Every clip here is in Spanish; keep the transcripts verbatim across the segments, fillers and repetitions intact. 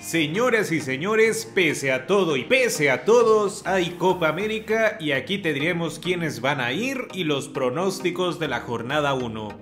Señoras y señores, pese a todo y pese a todos, hay Copa América y aquí te diremos quiénes van a ir y los pronósticos de la jornada uno.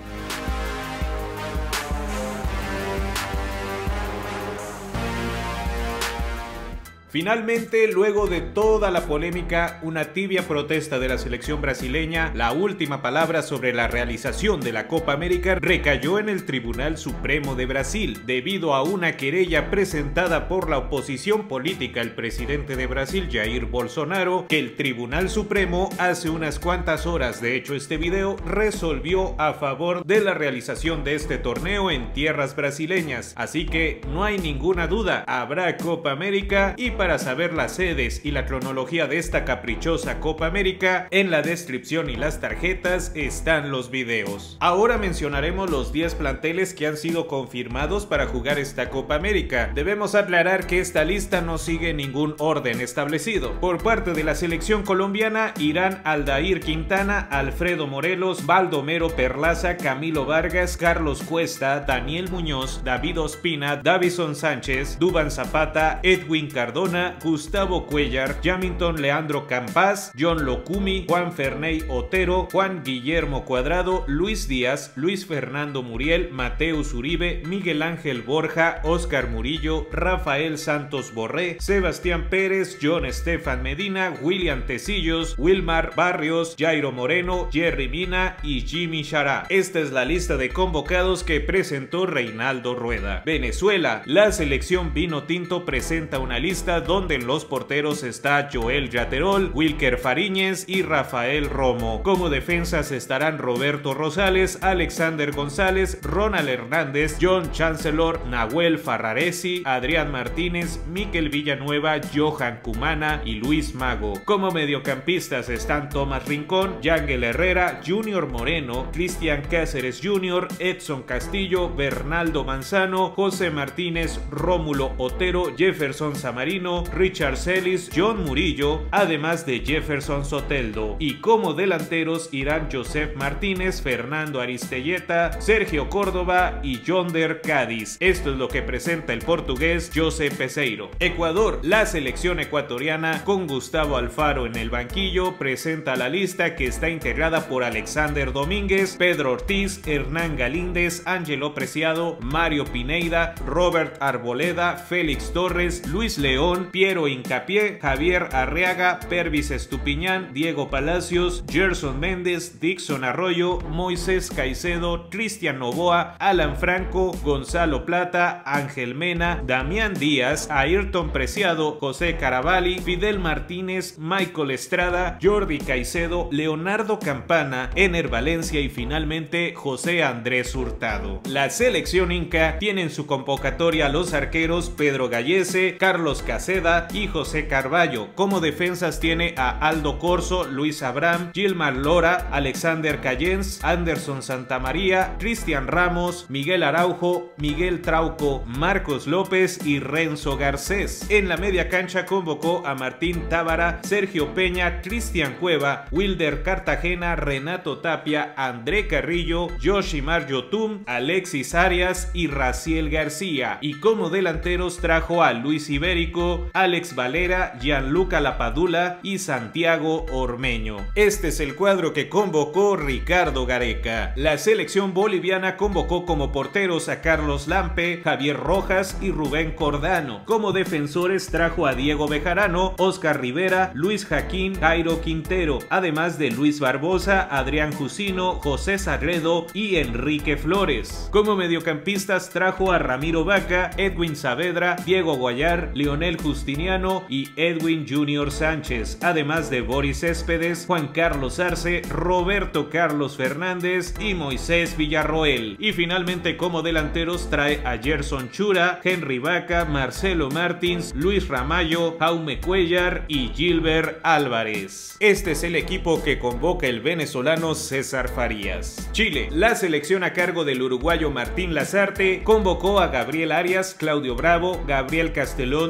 Finalmente, luego de toda la polémica, una tibia protesta de la selección brasileña, la última palabra sobre la realización de la Copa América recayó en el Tribunal Supremo de Brasil, debido a una querella presentada por la oposición política al presidente de Brasil, Jair Bolsonaro, que el Tribunal Supremo hace unas cuantas horas, de hecho este video, resolvió a favor de la realización de este torneo en tierras brasileñas. Así que no hay ninguna duda, habrá Copa América y para saber las sedes y la cronología de esta caprichosa Copa América, en la descripción y las tarjetas están los videos. Ahora mencionaremos los diez planteles que han sido confirmados para jugar esta Copa América. Debemos aclarar que esta lista no sigue ningún orden establecido. Por parte de la selección colombiana irán Aldair Quintana, Alfredo Morelos, Baldomero Perlaza, Camilo Vargas, Carlos Cuesta, Daniel Muñoz, David Ospina, Davison Sánchez, Duván Zapata, Edwin Cardona, Gustavo Cuellar, Jamilton Leandro Campas, John Locumi, Juan Ferney Otero, Juan Guillermo Cuadrado, Luis Díaz, Luis Fernando Muriel, Mateus Uribe, Miguel Ángel Borja, Oscar Murillo, Rafael Santos Borré, Sebastián Pérez, John Estefan Medina, William Tecillos, Wilmar Barrios, Jairo Moreno, Jerry Mina y Jimmy Chará. Esta es la lista de convocados que presentó Reinaldo Rueda. Venezuela, la selección vino tinto presenta una lista donde en los porteros está Joel Yaterol, Wilker Fariñez y Rafael Romo. Como defensas estarán Roberto Rosales, Alexander González, Ronald Hernández, John Chancellor, Nahuel Farraresi, Adrián Martínez, Mikel Villanueva, Johan Cumana y Luis Mago. Como mediocampistas están Tomás Rincón, Yangel Herrera, Junior Moreno, Cristian Cáceres junior, Edson Castillo, Bernaldo Manzano, José Martínez, Rómulo Otero, Jefferson Samarino, Richard Celis, John Murillo, además de Jefferson Soteldo. Y como delanteros irán Joseph Martínez, Fernando Aristelleta, Sergio Córdoba y Yonder Cádiz. Esto es lo que presenta el portugués José Peseiro. Ecuador, la selección ecuatoriana con Gustavo Alfaro en el banquillo presenta la lista que está integrada por Alexander Domínguez, Pedro Ortiz, Hernán Galíndez, Ángelo Preciado, Mario Pineida, Robert Arboleda, Félix Torres, Luis León, Piero Hincapié, Javier Arriaga, Pervis Estupiñán, Diego Palacios, Gerson Méndez, Dixon Arroyo, Moisés Caicedo, Cristian Novoa, Alan Franco, Gonzalo Plata, Ángel Mena, Damián Díaz, Ayrton Preciado, José Caravalli, Fidel Martínez, Michael Estrada, Jordi Caicedo, Leonardo Campana, Ener Valencia y finalmente José Andrés Hurtado. La selección inca tiene en su convocatoria a los arqueros Pedro Gallese, Carlos Caseda y José Carballo. Como defensas tiene a Aldo Corso, Luis Abraham, Gilmar Lora, Alexander Cayens, Anderson Santamaría, Cristian Ramos, Miguel Araujo, Miguel Trauco, Marcos López y Renzo Garcés. En la media cancha convocó a Martín Tábara, Sergio Peña, Cristian Cueva, Wilder Cartagena, Renato Tapia, André Carrillo, Yoshimar Yotun, Alexis Arias y Raciel García. Y como delanteros trajo a Luis Ibérico, Alex Valera, Gianluca Lapadula y Santiago Ormeño. Este es el cuadro que convocó Ricardo Gareca. La selección boliviana convocó como porteros a Carlos Lampe, Javier Rojas y Rubén Cordano. Como defensores trajo a Diego Bejarano, Oscar Rivera, Luis Jaquín, Jairo Quintero, además de Luis Barbosa, Adrián Jusino, José Sagredo y Enrique Flores. Como mediocampistas trajo a Ramiro Vaca, Edwin Saavedra, Diego Guayar, Leonel Justiniano y Edwin Junior Sánchez, además de Boris Céspedes, Juan Carlos Arce, Roberto Carlos Fernández y Moisés Villarroel. Y finalmente como delanteros trae a Gerson Chura, Henry Vaca, Marcelo Martins, Luis Ramallo, Jaume Cuellar y Gilbert Álvarez. Este es el equipo que convoca el venezolano César Farías. Chile, la selección a cargo del uruguayo Martín Lazarte convocó a Gabriel Arias, Claudio Bravo, Gabriel Castelón, Tomás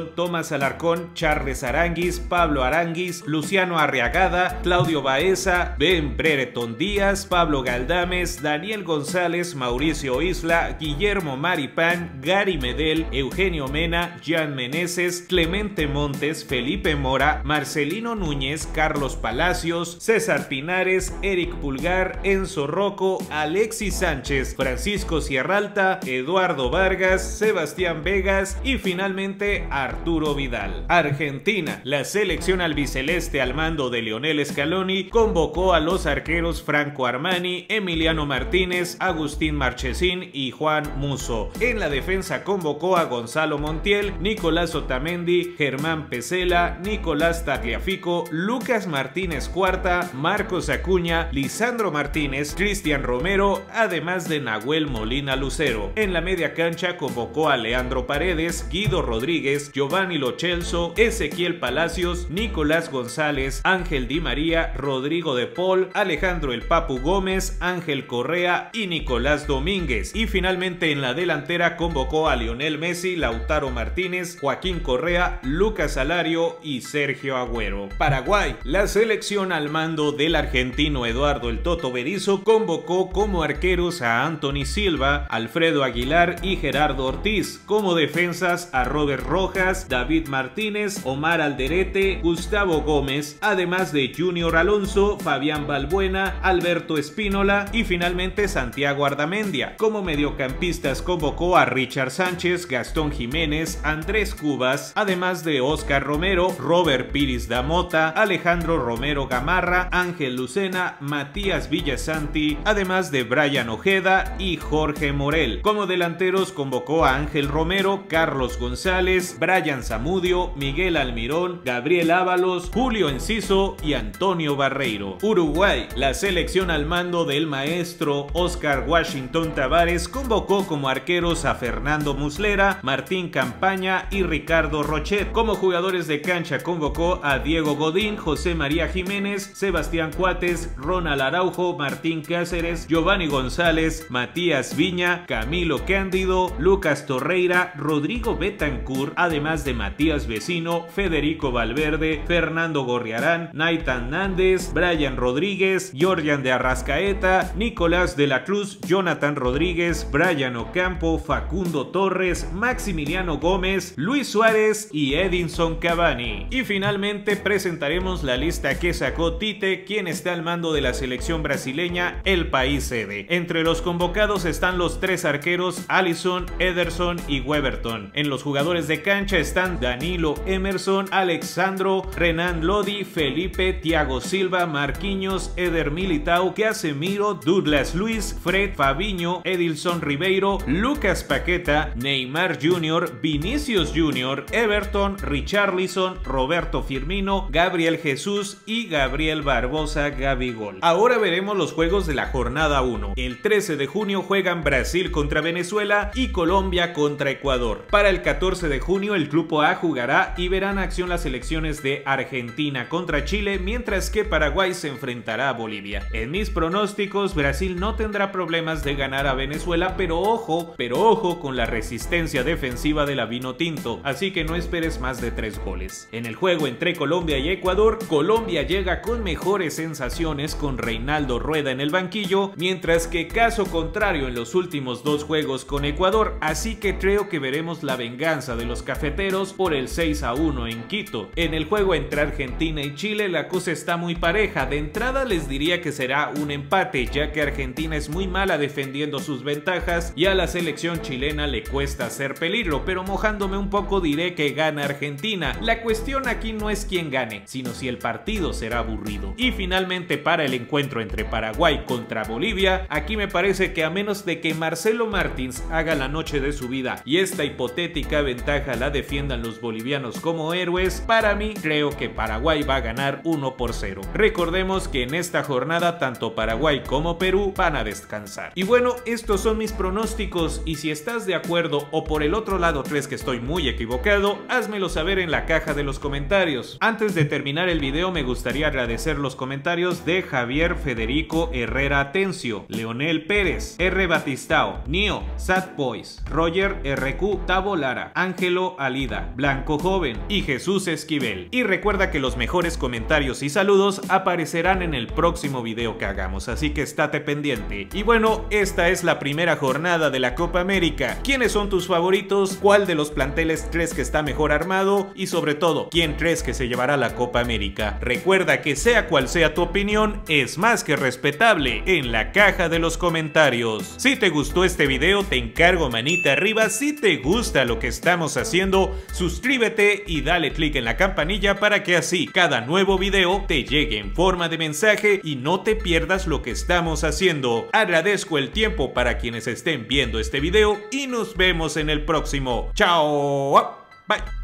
Tomás Alarcón, Charles Aranguis, Pablo Aranguis, Luciano Arriagada, Claudio Baeza, Ben Brereton Díaz, Pablo Galdames, Daniel González, Mauricio Isla, Guillermo Maripán, Gary Medel, Eugenio Mena, Jan Meneses, Clemente Montes, Felipe Mora, Marcelino Núñez, Carlos Palacios, César Pinares, Eric Pulgar, Enzo Rocco, Alexis Sánchez, Francisco Sierralta, Eduardo Vargas, Sebastián Vegas y finalmente Arturo Vidal. Argentina, la selección albiceleste al mando de Lionel Scaloni convocó a los arqueros Franco Armani, Emiliano Martínez, Agustín Marchesín y Juan Musso. En la defensa convocó a Gonzalo Montiel, Nicolás Otamendi, Germán Pesela, Nicolás Tagliafico, Lucas Martínez Cuarta, Marcos Acuña, Lisandro Martínez, Cristian Romero, además de Nahuel Molina Lucero. En la media cancha convocó a Leandro Paredes, Guido Rodríguez, Giovanni Lo Celso, Ezequiel Palacios, Nicolás González, Ángel Di María, Rodrigo de Paul, Alejandro El Papu Gómez, Ángel Correa y Nicolás Domínguez. Y finalmente en la delantera convocó a Lionel Messi, Lautaro Martínez, Joaquín Correa, Lucas Alario y Sergio Agüero. Paraguay, la selección al mando del argentino Eduardo El Toto Berizzo convocó como arqueros a Anthony Silva, Alfredo Aguilar y Gerardo Ortiz, como defensas a Robert Rojas, David Martínez, Omar Alderete, Gustavo Gómez, además de Junior Alonso, Fabián Balbuena, Alberto Espínola y finalmente Santiago Ardamendia. Como mediocampistas convocó a Richard Sánchez, Gastón Jiménez, Andrés Cubas, además de Oscar Romero, Robert Piris da Mota, Alejandro Romero Gamarra, Ángel Lucena, Matías Villasanti, además de Brian Ojeda y Jorge Morel. Como delanteros convocó a Ángel Romero, Carlos González, Brian Zamudio, Miguel Almirón, Gabriel Ábalos, Julio Enciso y Antonio Barreiro. Uruguay, la selección al mando del maestro Oscar Washington Tavares convocó como arqueros a Fernando Muslera, Martín Campaña y Ricardo Rochet. Como jugadores de cancha convocó a Diego Godín, José María Jiménez, Sebastián Cuates, Ronald Araujo, Martín Cáceres, Giovanni González, Matías Viña, Camilo Cándido, Lucas Torreira, Rodrigo Betancourt, además de Matías Vecino, Federico Valverde, Fernando Gorriarán, Naitan Nández, Brian Rodríguez, Jordan de Arrascaeta, Nicolás de la Cruz, Jonathan Rodríguez, Brian Ocampo, Facundo Torres, Maximiliano Gómez, Luis Suárez y Edinson Cavani. Y finalmente presentaremos la lista que sacó Tite, quien está al mando de la selección brasileña, el país sede. Entre los convocados están los tres arqueros Alisson, Ederson y Weberton. En los jugadores de cancha están Danilo, Emerson, Alexandro, Renan Lodi, Felipe, Thiago Silva, Marquinhos, Eder Militao, Casemiro, Douglas Luiz, Fred, Fabinho, Edilson Ribeiro, Lucas Paqueta, Neymar junior, Vinicius junior, Everton, Richarlison, Roberto Firmino, Gabriel Jesús y Gabriel Barbosa Gabigol. Ahora veremos los juegos de la jornada uno. El trece de junio juegan Brasil contra Venezuela y Colombia contra Ecuador. Para el catorce de junio el Grupo A jugará y verán acción las selecciones de Argentina contra Chile, mientras que Paraguay se enfrentará a Bolivia. En mis pronósticos, Brasil no tendrá problemas de ganar a Venezuela, pero ojo, pero ojo con la resistencia defensiva de la Vinotinto, así que no esperes más de tres goles. En el juego entre Colombia y Ecuador, Colombia llega con mejores sensaciones con Reinaldo Rueda en el banquillo, mientras que caso contrario en los últimos dos juegos con Ecuador, así que creo que veremos la venganza de los cafeteros por el seis a uno en Quito. En el juego entre Argentina y Chile la cosa está muy pareja. De entrada les diría que será un empate, ya que Argentina es muy mala defendiendo sus ventajas y a la selección chilena le cuesta hacer peligro, pero mojándome un poco diré que gana Argentina. La cuestión aquí no es quién gane, sino si el partido será aburrido. Y finalmente para el encuentro entre Paraguay contra Bolivia, aquí me parece que a menos de que Marcelo Martins haga la noche de su vida y esta hipotética ventaja la defiendan los bolivianos como héroes, para mí creo que Paraguay va a ganar uno por cero. Recordemos que en esta jornada tanto Paraguay como Perú van a descansar. Y bueno, estos son mis pronósticos, y si estás de acuerdo o por el otro lado crees que estoy muy equivocado, házmelo saber en la caja de los comentarios. Antes de terminar el video me gustaría agradecer los comentarios de Javier Federico Herrera Atencio, Leonel Pérez, R. Batistao, Nio, Sad Boys, Roger R Q, Tavo Lara, Ángelo Alida, Blanco Joven y Jesús Esquivel. Y recuerda que los mejores comentarios y saludos aparecerán en el próximo video que hagamos, así que estate pendiente. Y bueno, esta es la primera jornada de la Copa América. ¿Quiénes son tus favoritos? ¿Cuál de los planteles crees que está mejor armado? Y sobre todo, ¿quién crees que se llevará la Copa América? Recuerda que sea cual sea tu opinión, es más que respetable en la caja de los comentarios. Si te gustó este video, te encargo manita arriba. Si te gusta lo que estamos haciendo, suscríbete y dale click en la campanilla para que así cada nuevo video te llegue en forma de mensaje y no te pierdas lo que estamos haciendo. Agradezco el tiempo para quienes estén viendo este video y nos vemos en el próximo. Chao. Bye.